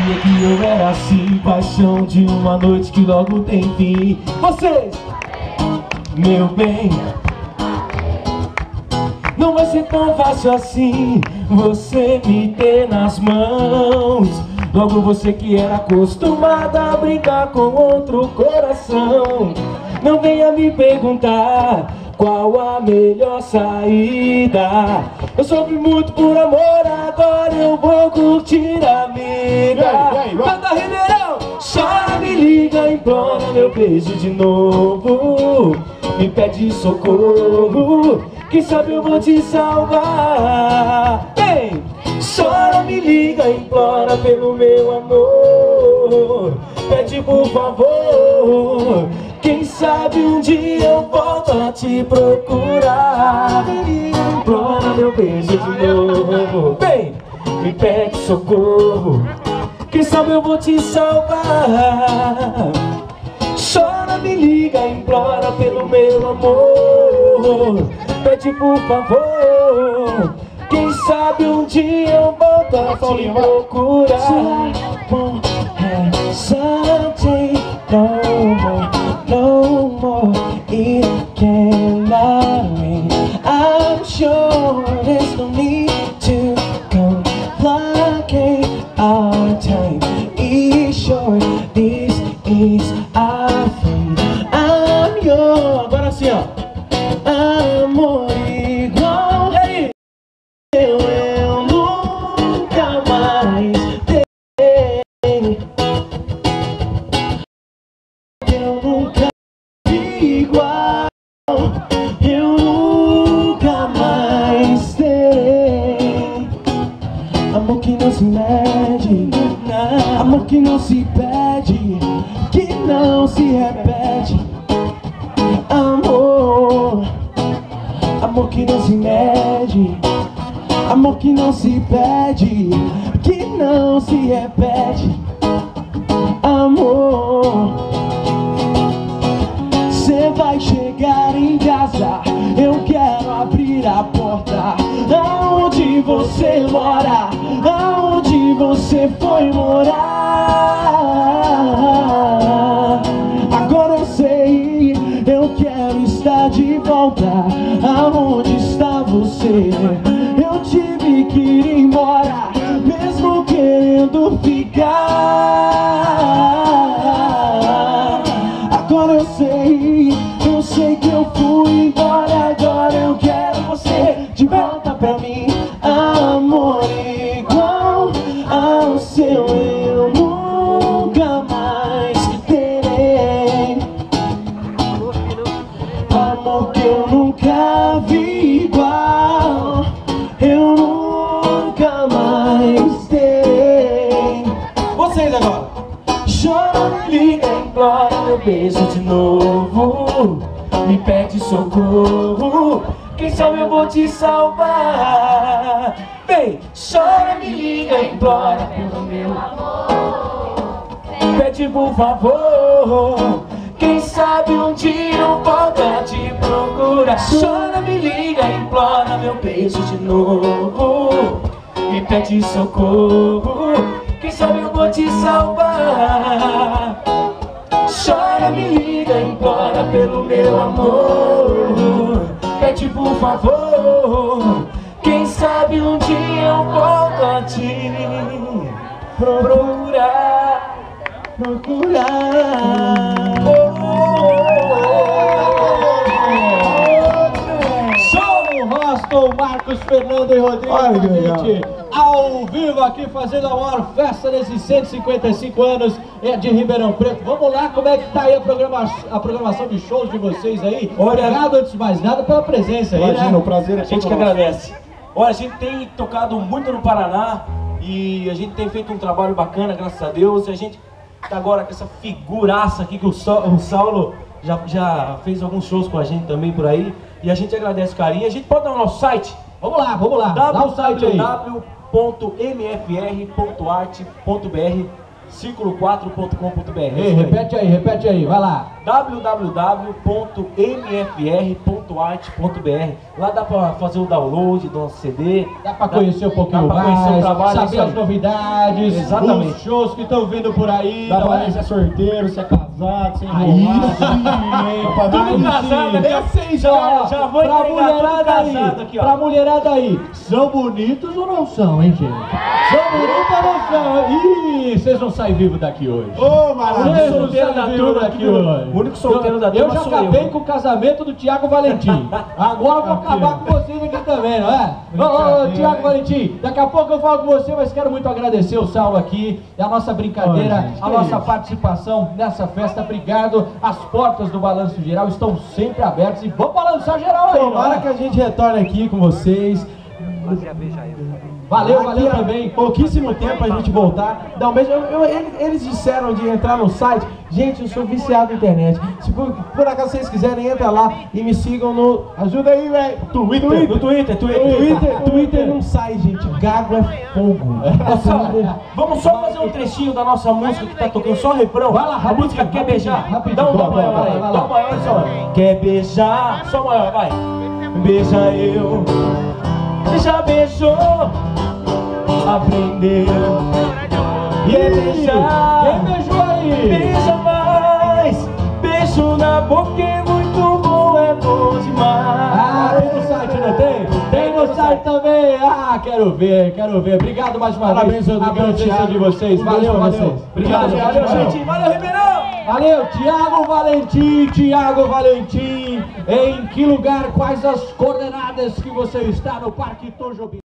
sabia que eu era assim, paixão de uma noite que logo tem fim. Vocês, meu bem, não vai ser tão fácil assim você me ter nas mãos. Logo você que era acostumada a brincar com outro coração. Não venha me perguntar qual a melhor saída. Eu sofri muito por amor, agora eu vou curtir a vida. Canta, Ribeirão! Chora, me liga, implora meu beijo de novo. Me pede socorro, quem sabe eu vou te salvar. Ei! Chora, me liga, implora pelo meu amor. Pede por favor, quem sabe um dia eu volto a te procurar. Implora meu beijo de novo. Vem, me pede socorro, quem sabe eu vou te salvar. Chora, me liga, implora pelo meu amor. Pede por favor, quem sabe um dia eu volto a te procurar. Someday, no more, no more, it cannot rain. I'm sure there's no need to complicate our time. It's short, this is our fate. I'm yours. Agora assim, ó. Amor igual. E aí? Eu nunca mais terei. Eu nunca vi igual. Eu nunca mais terei. Amor que não se mede, amor que não se pede, que não se repete. Amor, amor que não se mede, amor que não se pede, que não se repete. Amor, cê vai chegar em casa, eu quero abrir a porta. Aonde você mora, aonde você foi morar. Agora eu sei, eu quero estar de volta. Aonde está você? Eu tive que ir embora, mesmo querendo ficar. Agora eu sei que eu fui embora. Agora eu quero você de volta pra mim. Amor igual ao seu eu nunca mais terei. Amor que eu nunca vi igual, eu nunca mais terei. Vocês agora. Chora, me liga, implora meu beijo de novo. Me pede socorro, quem sabe eu vou te salvar. Vem, chora, me liga, implora pelo meu amor. Pede por favor, quem sabe um dia eu volto a te procurar. Chora, me liga, implora meu beijo de novo. Me pede socorro, quem sabe eu vou te salvar. Chora, me liga, implora pelo meu amor. Pede por favor, quem sabe um dia eu volto a te procurar. Show! Roston, Marcos, Fernando e Rodrigo. Ao vivo aqui fazendo a maior festa desses 155 anos de Ribeirão Preto. Vamos lá, como é que tá aí a programação de shows de vocês aí? Obrigado, antes de mais nada, pela presença aí, Imagina, né? o prazer é a gente que agradece. Olha, a gente tem tocado muito no Paraná e a gente tem feito um trabalho bacana, graças a Deus. E a gente tá agora com essa figuraça aqui que o Saulo já fez alguns shows com a gente também por aí. E a gente agradece o carinho. A gente pode dar o nosso site? Vamos lá, dá o site aí. www.mfr.arte.br. ciclo4.com.br. Repete aí, vai lá. www.mfr.art.br. Lá dá pra fazer o download do nosso CD. Dá pra conhecer um pouquinho mais, conhecer o trabalho, saber as novidades, exatamente, os shows que estão vindo por aí. Dá pra ver se é sorteiro, se é casado, se é Aí enrolado. Tudo casado aqui, ó. Já vou pra entregar tudo mulherada casado aí, aqui, ó. pra mulherada aí, são bonitos ou não são, hein, gente? São bonitos ou não são? Ih, vocês não saem vivos daqui hoje. Ô, maravilha! Vocês não solteiro saem da vivos turma daqui aqui, hoje. o único solteiro da Eu turma já sou acabei eu. com o casamento do Thiago Valentim. Agora eu vou acabar com vocês aqui também, não é? Ô, Thiago Valentim, daqui a pouco eu falo com você, mas quero muito agradecer o Saulo aqui, a nossa brincadeira, a nossa participação nessa festa. Obrigado. As portas do Balanço Geral estão sempre abertas e vamos balançar geral aí. Tomara que a gente retorne aqui com vocês. Valeu Aqui, também. Pouquíssimo tempo a gente voltar. Dá um beijo. Eles disseram de entrar no site. Gente, eu sou viciado na internet. Se por acaso vocês quiserem, entra lá e me sigam no... Ajuda aí, velho. Twitter não sai, gente. Gago é fogo. Vamos só fazer um trechinho da nossa música que tá tocando, só o refrão. Vai lá, a música Quer Beijar. Dá um dó maior aí. Dó maior só. Quer beijar. Só maior, vai. Beija eu. Já beijou. Aprendeu. Quer beijar. Quem beijou aí? Beija mais. Beijo na boca é muito bom, é bom demais. Tem no site, não tem? Tem no site também. Quero ver. Obrigado mais uma vez a presença de vocês. Valeu. Obrigado, gente. Valeu, Ribeirão. Valeu, Thiago Valentim. Em que lugar, quais as coordenadas que você está no Parque Tom Jobim?